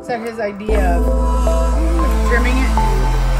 that his idea of trimming it?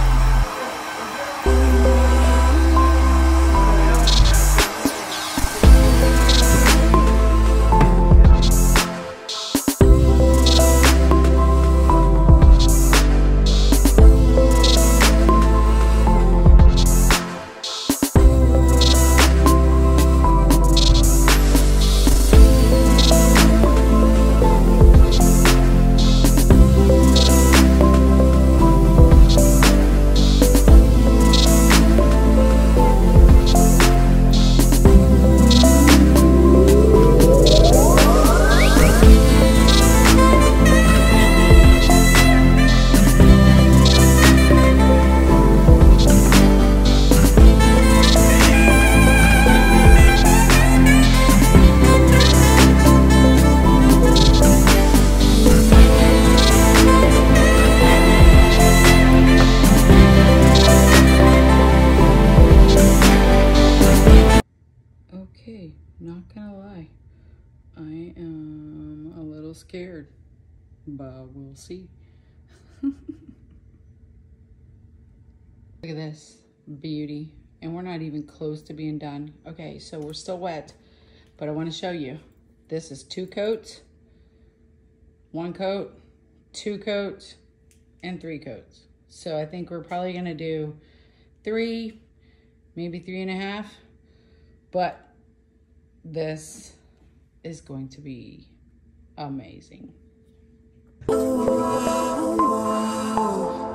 Okay, not gonna lie, I am a little scared, but we'll see. Look at this beauty, and we're not even close to being done. Okay, so we're still wet, but I want to show you. This is 2 coats, 1 coat, 2 coats, and 3 coats. So I think we're probably gonna do 3, maybe 3.5, but this is going to be amazing.